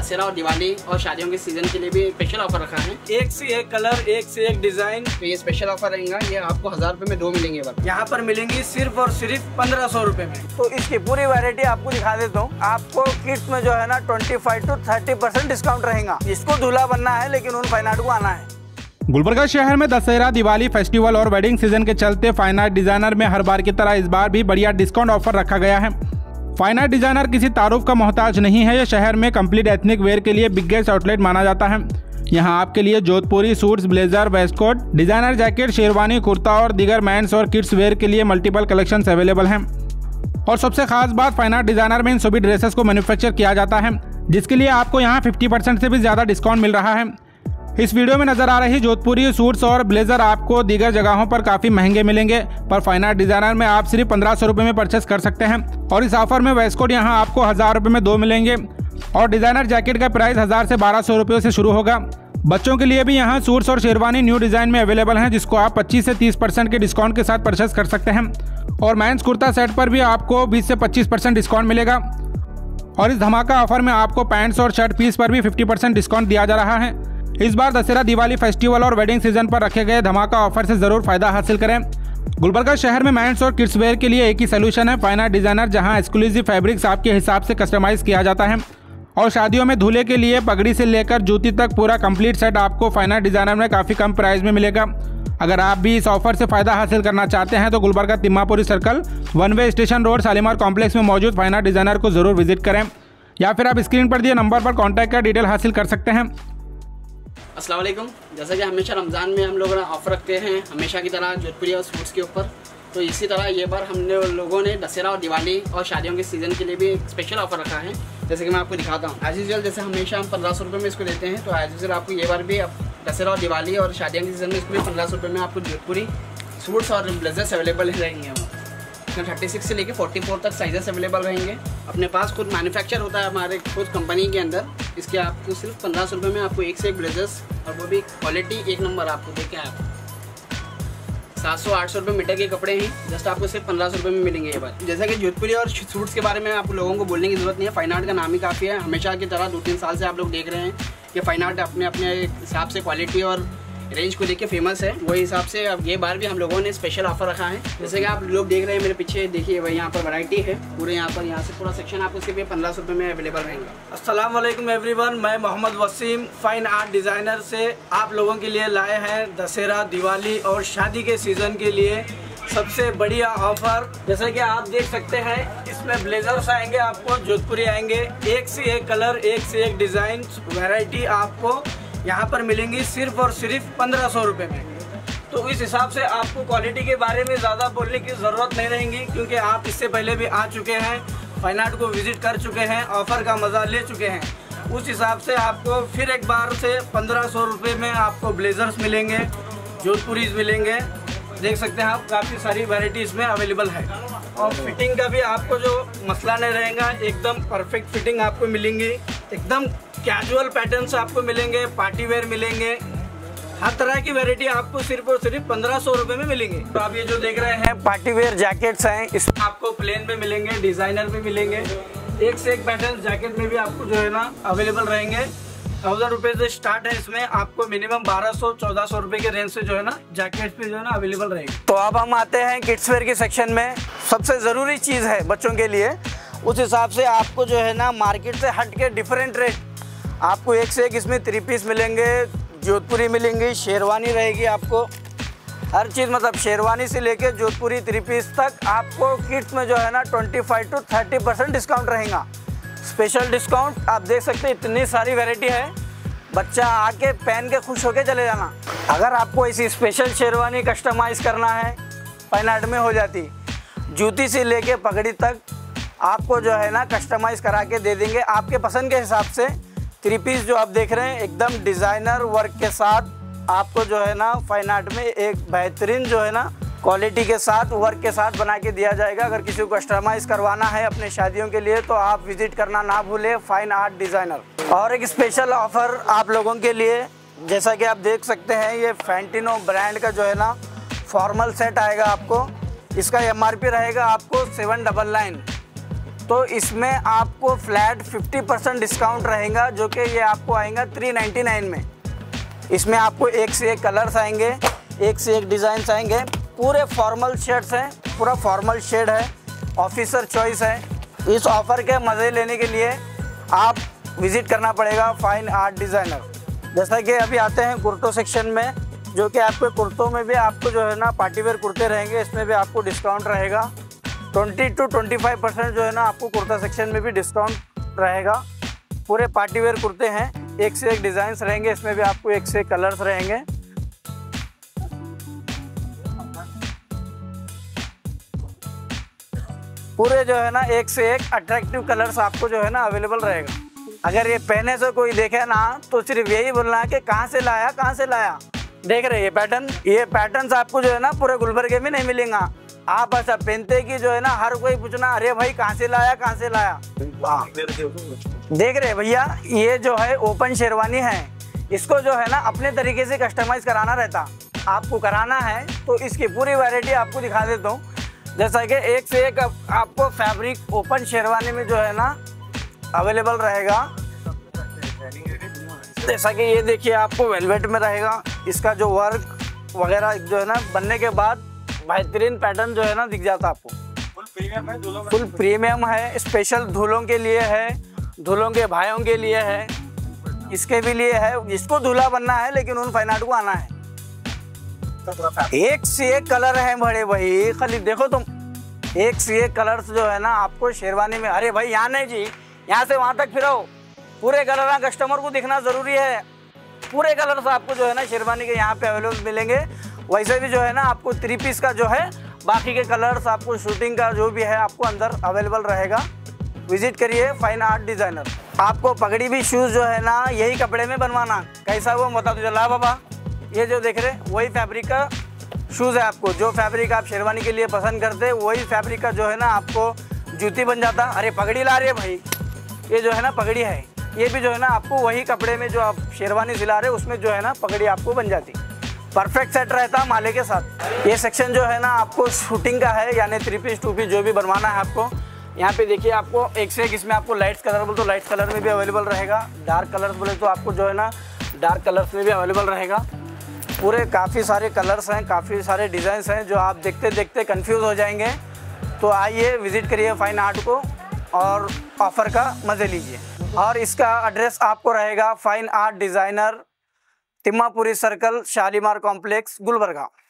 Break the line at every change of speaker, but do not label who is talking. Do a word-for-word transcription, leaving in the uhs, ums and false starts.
दशहरा और दिवाली और शादियों के सीजन के लिए भी स्पेशल ऑफर रखा है।
एक से एक कलर, एक से एक डिजाइन।
तो ये स्पेशल ऑफर रहेगा, ये आपको हजार रुपए में दो मिलेंगे।
यहाँ पर मिलेंगी सिर्फ और सिर्फ पंद्रह सौ रूपए में।
तो इसकी पूरी वैरायटी आपको दिखा देता हूँ। आपको किड्स में जो है ना पच्चीस टू तीस परसेंट डिस्काउंट रहेगा। इसको दूल्हा बनना है लेकिन उन फाइन आर्ट को आना है।
गुलबर्गा शहर में दशहरा, दिवाली फेस्टिवल और वेडिंग सीजन के चलते फाइन आर्ट डिजाइनर में हर बार की तरह इस बार भी बढ़िया डिस्काउंट ऑफर रखा गया है। फाइन आर्ट डिजाइनर किसी तारुफ का मोहताज नहीं है। ये शहर में कंप्लीट एथनिक वेयर के लिए बिगेस्ट आउटलेट माना जाता है। यहाँ आपके लिए Jodhpuri suits, blazer, waistcoat, designer jacket, sherwani, kurta और दीगर मेंस और किड्स वेयर के लिए मल्टीपल कलेक्शंस अवेलेबल हैं। और सबसे खास बात, फाइन आर्ट डिजाइनर में इन सभी ड्रेसेस को मैन्युफैक्चर किया जाता है, जिसके लिए आपको यहाँ पचास परसेंट से भी ज्यादा डिस्काउंट मिल रहा है। इस वीडियो में नजर आ रही जोधपुरी सूट्स और ब्लेजर आपको दीगर जगहों पर काफी महंगे मिलेंगे, पर फाइन आर्ट डिजाइनर में आप सिर्फ पंद्रह सौ रुपए में परचेस कर सकते हैं। और इस ऑफर में वेस्टकोट यहाँ आपको हजार रुपए में दो मिलेंगे और डिजाइनर जैकेट का प्राइस हजार से बारह सौ रुपये से शुरू होगा। बच्चों के लिए भी यहाँ सूट्स और शेरवानी न्यू डिजाइन में अवेलेबल हैं, जिसको आप पच्चीस से तीस परसेंट के डिस्काउंट के साथ परचेस कर सकते हैं। और मेंस कुर्ता सेट पर भी आपको बीस से पच्चीस परसेंट डिस्काउंट मिलेगा। और इस धमाका ऑफर में आपको पैंट्स और शर्ट पीस पर भी पचास परसेंट डिस्काउंट दिया जा रहा है। इस बार दशहरा, दिवाली फेस्टिवल और वेडिंग सीजन पर रखे गए धमाका ऑफर से जरूर फायदा हासिल करें। गुलबर्गा शहर में मेंस और किड्स वेयर के लिए एक ही सोल्यूशन है, फाइन आर्ट डिजाइनर, जहां एक्सक्लूसिव फैब्रिक्स आपके हिसाब से कस्टमाइज किया जाता है। और शादियों में दूल्हे के लिए पगड़ी से लेकर जूती तक पूरा कंप्लीट सेट आपको फाइन आर्ट डिजाइनर में काफ़ी कम प्राइस में मिलेगा। अगर आप भी इस ऑफर से फायदा हासिल करना चाहते हैं तो Gulbarga Timmapuri circle, one way station road, Shalimar complex में मौजूद फाइन आर्ट डिजाइनर को जरूर विजिट करें, या फिर आप स्क्रीन पर दिए नंबर पर कॉन्टैक्ट कर डिटेल हासिल कर सकते हैं।
अस्सलाम वालेकुम। जैसा कि हमेशा रमज़ान में हम लोग ऑफ़र रखते हैं, हमेशा की तरह जोधपुरी और सूट्स के ऊपर, तो इसी तरह ये बार हमने लोगों ने दशहरा और दिवाली और शादियों के सीज़न के लिए भी एक स्पेशल ऑफर रखा है। जैसे कि मैं आपको दिखाता हूँ। एज यूजुअल जैसे हमेशा हम पंद्रह सौ रुपये में इसको देते हैं, तो एज यूजुअल आपको ये बार भी दशहरा और दिवाली और शादियों के सीज़न में इसको भी पंद्रह सौ रुपये में आपको जोधपुरी सूट्स और ब्लेजर्स अवेलेबल रहेंगे। इसमें थर्टी सिक्स से लेकर फोर्टी फोर तक साइजेस अवेलेबल रहेंगे। अपने पास खुद मैन्युफैक्चर होता है हमारे खुद कंपनी के अंदर। इसके आपको सिर्फ पंद्रह सौ रुपये में आपको एक से एक ब्लेजर्स, और वो भी क्वालिटी एक नंबर आपको देखे आप सात सौ आठ सौ रुपये मीटर के कपड़े हैं, जस्ट आपको सिर्फ पंद्रह सौ रुपये में मिलेंगे ये बात। जैसा कि जोधपुरी और सूट्स के बारे में आप लोगों को बोलने की ज़रूरत नहीं है, फाइन आर्ट का नाम ही काफ़ी है। हमेशा की तरह दो तीन साल से आप लोग देख रहे हैं कि फाइन आर्ट अपने अपने हिसाब से क्वालिटी और रेंज को लेके फेमस है। वही हिसाब से अब ये बार भी हम लोगों ने स्पेशल ऑफर रखा है। जैसे कि आप लोग देख रहे हैं मेरे पीछे, देखिए वही यहाँ पर वैरायटी है पूरे, यहाँ पर यहाँ से पूरा सेक्शन आपको सिर्फ पंद्रह सौ रुपये में अवेलेबल रहेंगे।
अस्सलाम वालेकुम एवरीवन, मैं Mohammed Waseem fine art designer से आप लोगों के लिए लाए हैं दशहरा, दिवाली और शादी के सीज़न के लिए सबसे बढ़िया ऑफर। जैसे कि आप देख सकते हैं, इसमें ब्लेजर्स आएंगे आपको, जोधपुरी आएंगे, एक से एक कलर, एक से एक डिज़ाइन, वैरायटी आपको यहाँ पर मिलेंगी सिर्फ और सिर्फ पंद्रह सौ रुपये में। तो इस हिसाब से आपको क्वालिटी के बारे में ज़्यादा बोलने की ज़रूरत नहीं रहेगी, क्योंकि आप इससे पहले भी आ चुके हैं, फाइन आर्ट को विजिट कर चुके हैं, ऑफ़र का मज़ा ले चुके हैं। उस हिसाब से आपको फिर एक बार से पंद्रह सौ रुपये में आपको ब्लेजर्स मिलेंगे, जोधपुरीज मिलेंगे। देख सकते हैं आप, काफ़ी सारी वैरायटी इसमें अवेलेबल है। और फिटिंग का भी आपको जो मसला नहीं रहेगा, एकदम परफेक्ट फिटिंग आपको मिलेंगी। एकदम कैजुअल पैटर्न्स आपको मिलेंगे, पार्टी वेयर मिलेंगे, हर तरह की वैरायटी आपको सिर्फ और सिर्फ पंद्रह सौ रुपये में मिलेंगे। तो आप ये जो देख रहे हैं
पार्टी वेयर जैकेट्स हैं,
इसमें आपको प्लेन में मिलेंगे, डिजाइनर में मिलेंगे, एक से एक पैटर्न जैकेट में भी आपको जो है ना अवेलेबल रहेंगे। थाउजेंड रुपये से स्टार्ट है, इसमें आपको मिनिमम बारह सौ चौदह सौ रुपये के रेंज से जो है ना जैकेट पे जो है ना अवेलेबल रहेगी।
तो अब हम आते हैं किड्स वेयर के सेक्शन में। सबसे ज़रूरी चीज़ है बच्चों के लिए, उस हिसाब से आपको जो है ना मार्केट से हट के डिफरेंट रेट आपको एक से एक इसमें थ्री पीस मिलेंगे, जोधपुरी मिलेंगी, शेरवानी रहेगी आपको, हर चीज़ मतलब शेरवानी से लेके जोधपुरी थ्री पीस तक आपको किड्स में जो है ना पच्चीस टू तीस परसेंट डिस्काउंट रहेगा। स्पेशल डिस्काउंट आप देख सकते हैं, इतनी सारी वैरायटी है, बच्चा आके पहन के खुश होके चले जाना। अगर आपको ऐसी स्पेशल शेरवानी कस्टमाइज़ करना है, फाइन आर्ट में हो जाती, जूती से लेके पगड़ी तक आपको जो है ना कस्टमाइज़ करा के दे देंगे आपके पसंद के हिसाब से। थ्री पीस जो आप देख रहे हैं एकदम डिज़ाइनर वर्क के साथ आपको जो है ना फाइन आर्ट में एक बेहतरीन जो है ना क्वालिटी के साथ, वर्क के साथ बना के दिया जाएगा। अगर किसी को कस्टमाइज़ करवाना है अपने शादियों के लिए तो आप विजिट करना ना भूलें, फाइन आर्ट डिज़ाइनर। और एक स्पेशल ऑफ़र आप लोगों के लिए, जैसा कि आप देख सकते हैं, ये फैंटिनो ब्रांड का जो है ना फॉर्मल सेट आएगा आपको। इसका एम आर पी रहेगा आपको सेवन डबल नाइन तो इसमें आपको फ्लैट फिफ्टी परसेंट डिस्काउंट रहेगा, जो कि ये आपको आएगा थ्री नाइन्टी नाइन में। इसमें आपको एक से एक कलर्स आएंगे, एक से एक डिज़ाइंस आएंगे। पूरे फॉर्मल शेड्स हैं, पूरा फॉर्मल शेड है, ऑफिसर चॉइस है। इस ऑफ़र के मज़े लेने के लिए आप विज़िट करना पड़ेगा फाइन आर्ट डिज़ाइनर। जैसा कि अभी आते हैं कुर्तों सेक्शन में, जो कि आपके कुर्तों में भी आपको जो है ना पार्टीवेयर कुर्ते रहेंगे, इसमें भी आपको डिस्काउंट रहेगा। Twenty to twenty five percent जो है ना आपको कुर्ता सेक्शन में भी डिस्काउंट रहेगा। पूरे पार्टीवेयर कुर्ते हैं, एक से एक डिज़ाइंस रहेंगे, इसमें भी आपको एक से एक कलर्स रहेंगे। पूरे जो है ना एक से एक अट्रैक्टिव कलर्स आपको जो है ना अवेलेबल रहेगा। अगर ये पहने से कोई देखे ना तो सिर्फ यही बोलना है कि कहाँ से लाया, कहाँ से लाया। देख रहे ये पैटर्न, ये पैटर्न्स आपको जो है ना पूरे गुलबर्गे में नहीं मिलेगा। आप ऐसा पहनते कि जो है ना हर कोई पूछना अरे भाई कहाँ से लाया, कहाँ से लाया। देख रहे भैया, ये जो है ओपन शेरवानी है, इसको जो है ना अपने तरीके से कस्टमाइज कराना रहता। आपको कराना है तो इसकी पूरी वैरायटी आपको दिखा देता हूँ। जैसा कि एक से एक आपको फैब्रिक ओपन शेरवानी में जो है ना अवेलेबल रहेगा। जैसा कि ये देखिए आपको वेलवेट में रहेगा, इसका जो वर्क वगैरह जो है ना बनने के बाद बेहतरीन पैटर्न जो है ना दिख जाता आपको। फुल प्रीमियम है, दूल्हों फुल प्रीमियम है, स्पेशल दूल्हों के लिए है, दूल्हों के भाइयों के लिए है, इसके भी लिए है। जिसको दूल्हा बनना है लेकिन उन फाइन आर्ट को आना है। एक से एक कलर है बड़े भाई, खाली देखो तुम, एक से एक कलर्स जो है ना आपको शेरवानी में। अरे भाई यहाँ नहीं जी, यहाँ से वहाँ तक फिरो, पूरे कलर कस्टमर को दिखना ज़रूरी है। पूरे कलर्स आपको जो है ना शेरवानी के यहाँ पे अवेलेबल मिलेंगे। वैसे भी जो है ना आपको थ्री पीस का जो है बाकी के कलर्स आपको शूटिंग का जो भी है आपको अंदर अवेलेबल रहेगा। विजिट करिए फाइन आर्ट डिज़ाइनर। आपको पगड़ी भी शूज़ जो है ना यही कपड़े में बनवाना, कैसा वो बता दो। ला बाबा, ये जो देख रहे वही फैब्रिक का शूज़ है। आपको जो फैब्रिक आप शेरवानी के लिए पसंद करते वही फैब्रिक का जो है ना आपको जूती बन जाता। अरे पगड़ी ला रहे भाई, ये जो है ना पगड़ी है, ये भी जो है ना आपको वही कपड़े में जो आप शेरवानी सिला रहे उसमें जो है ना पगड़ी आपको बन जाती। परफेक्ट सेट रहता माले के साथ। ये सेक्शन जो है ना आपको शूटिंग का है, यानी थ्री पीस टू पीस जो भी बनवाना है आपको। यहाँ पे देखिए आपको एक से एक इसमें आपको लाइट्स कलर बोले तो लाइट कलर में भी अवेलेबल रहेगा, डार्क कलर्स बोले तो आपको जो है ना डार्क कलर्स में भी अवेलेबल रहेगा। पूरे काफ़ी सारे कलर्स हैं, काफ़ी सारे डिज़ाइंस हैं जो आप देखते देखते कंफ्यूज हो जाएंगे। तो आइए विज़िट करिए फाइन आर्ट को और ऑफ़र का मज़े लीजिए। और इसका एड्रेस आपको रहेगा fine art designer, Timmapuri circle, Shalimar complex, Gulbarga.